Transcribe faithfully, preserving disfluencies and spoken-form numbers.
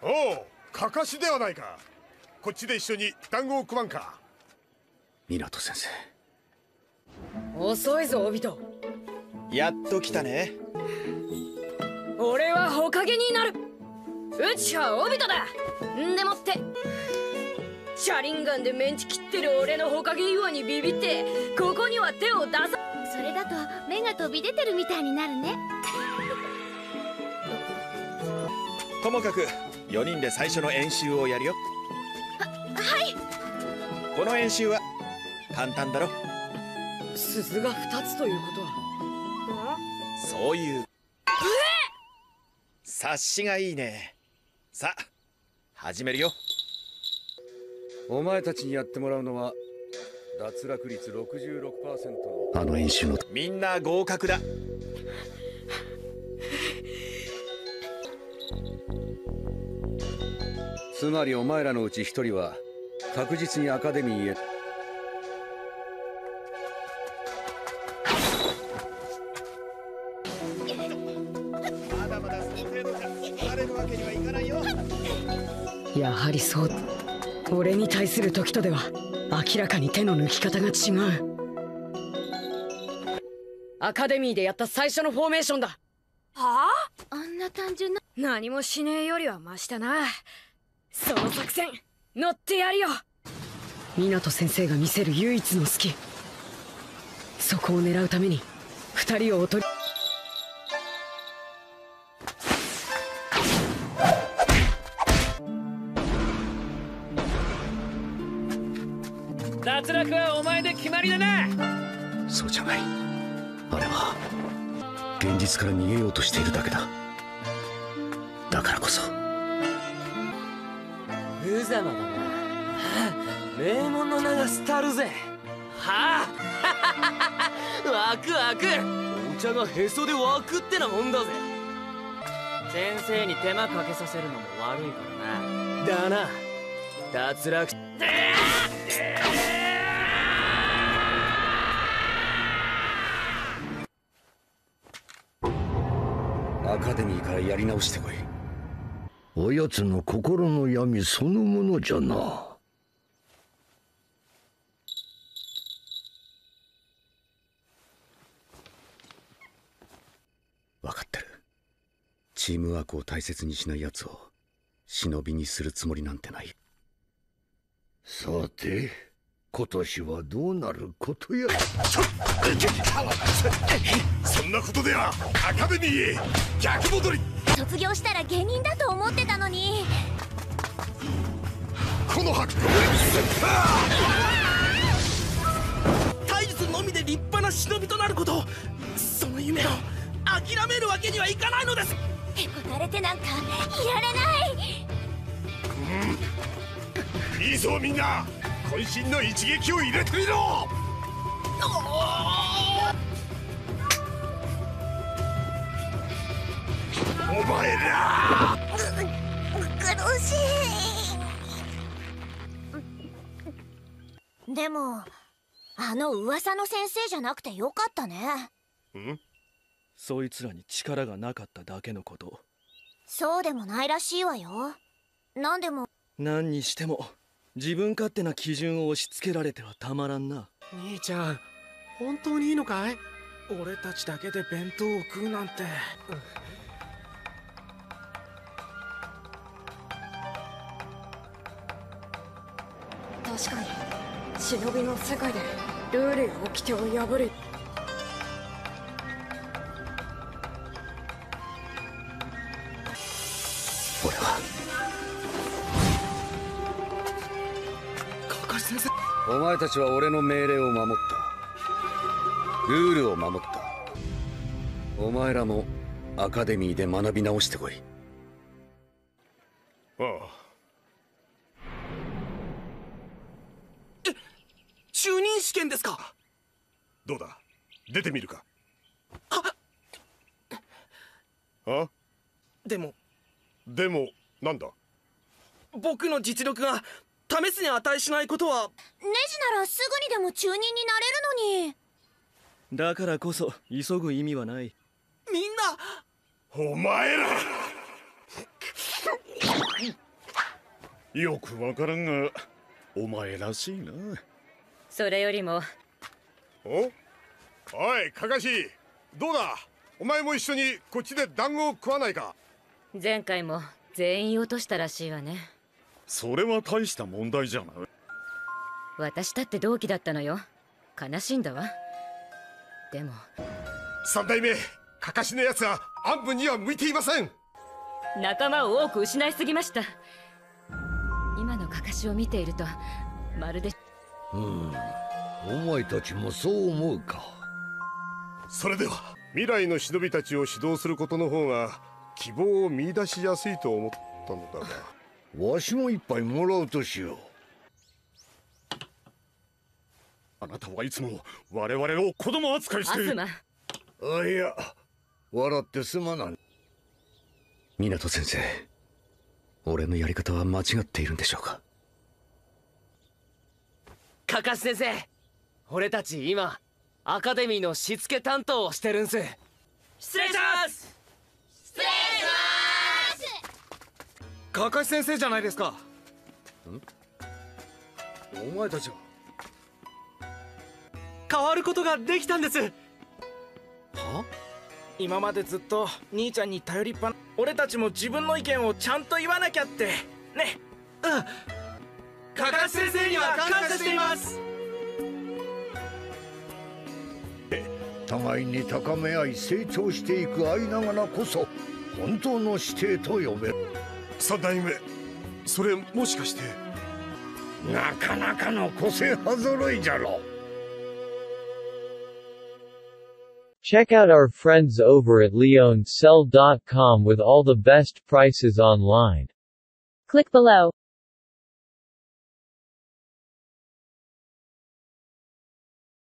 おお、かかしではないか。こっちで一緒に団子を食わんか。 湊先生、 遅いぞオビト。 やっと来たね。 俺は火影になる。うちはオビトだ。んでもってシャリンガンでメンチ切ってる俺の火影岩にビビってここには手を出さ。 それだと目が飛び出てるみたいになるね。 ともかくよにんで最初の演習をやるよ。 は、はい。 この演習は簡単だろ。 鈴がふたつということはそういう。察しがいいね。さあ始めるよ。 お前たちにやってもらうのは脱落率 ろくじゅうろくパーセント のあの演習の。 みんな合格だ。 つまりお前らのうち一人は確実にアカデミーへ。 まだまだその程度じゃ離れるわけにはいかないよ。 やはりそう。俺に対する時とでは明らかに手の抜き方が違う。アカデミーでやった最初のフォーメーションだ。 はあ？あんな単純な。 何もしねえよりはマシだな。その作戦乗ってやるよ。湊先生が見せる唯一の隙、そこを狙うために二人をおとり。脱落はお前で決まりだな。 そうじゃない。あれは現実から逃げようとしているだけだ。だからこそ無様だな。名門の名が廃るぜ。はあ湧く湧く。お茶がへそで湧くってなもんだぜ。先生に手間かけさせるのも悪いからな。だな。脱落。 アカデミーからやり直してこい。 おやつの心の闇そのものじゃな。 分かってる。チームワークを大切にしない奴を忍びにするつもりなんてない。 さて今年はどうなることや。 そんなことではアカデミーへ逆戻り。 卒業したら芸人だと思ってたのに。 この発行体術のみで立派な忍びとなること、その夢を諦めるわけにはいかないのです。 へこたれてなんかいられない。 うん、いいぞみんな、渾身の一撃を入れてみろ。お前ら苦しい。でもあの噂の先生じゃなくてよかったね。 ん？そいつらに力がなかっただけのこと。 そうでもないらしいわよ。何でも何にしても自分勝手な基準を押し付けられてはたまらんな。 兄ちゃん、本当にいいのかい？俺たちだけで弁当を食うなんて。 確かに忍びの世界でルールや掟を破る。 俺はかかし先生。 お前たちは俺の命令を守った。ルールを守った。お前らもアカデミーで学び直してこい。 ああ。 就任試験ですか？ どうだ、出てみるか。 ああでもでもなんだ。 僕の実力が試すに値しないことは。 ネジならすぐにでも中任になれるのに。 だからこそ急ぐ意味はない。 みんなお前らよくわからんがお前らしいな。 それよりもおおいカカシ、どうだ、お前も一緒にこっちで団子を食わないか。 前回も全員落としたらしいわね。 それは大した問題じゃない。 私だって同期だったのよ。悲しいんだわ。でも三代目カカシのやつは暗部には向いていません。 仲間を多く失いすぎました。今のカカシを見ているとまるでうんお前たちもそう思うか。 それでは未来の忍びたちを指導することの方が希望を見出しやすいと思ったのだが。 わしも一杯もらうとしよう。あなたはいつも我々を子供扱いして。 アスマ、 あ、いや笑ってすまない。 湊先生、俺のやり方は間違っているんでしょうか。 カカシ先生、俺たち今アカデミーのしつけ担当をしてるんす。失礼します。 失礼しカカシ先生じゃないですか。んお前たちは。変わることができたんです。は？ 今までずっと兄ちゃんに頼りっぱな。俺たちも自分の意見をちゃんと言わなきゃってね。 うん。カカシ先生には感謝しています。 互いに高め合い成長していく間柄こそ本当の師弟と呼べる。 三代目、それもしかして。 なかなかの個性派揃いじゃろ。 Check out our friends over at leoncell dot com with all the best prices online. Click below.